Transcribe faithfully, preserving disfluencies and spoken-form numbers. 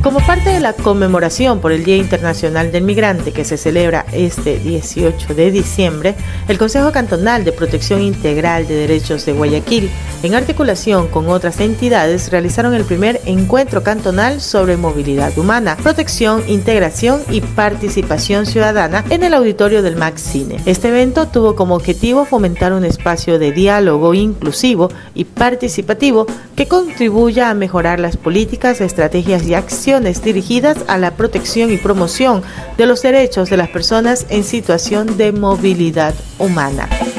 Como parte de la conmemoración por el Día Internacional del Migrante que se celebra este dieciocho de diciembre, el Consejo Cantonal de Protección Integral de Derechos de Guayaquil, en articulación con otras entidades, realizaron el primer encuentro cantonal sobre movilidad humana, protección, integración y participación ciudadana en el auditorio del MACCINE. Este evento tuvo como objetivo fomentar un espacio de diálogo inclusivo y participativo que contribuya a mejorar las políticas, estrategias y acciones dirigidas a la protección y promoción de los derechos de las personas en situación de movilidad humana.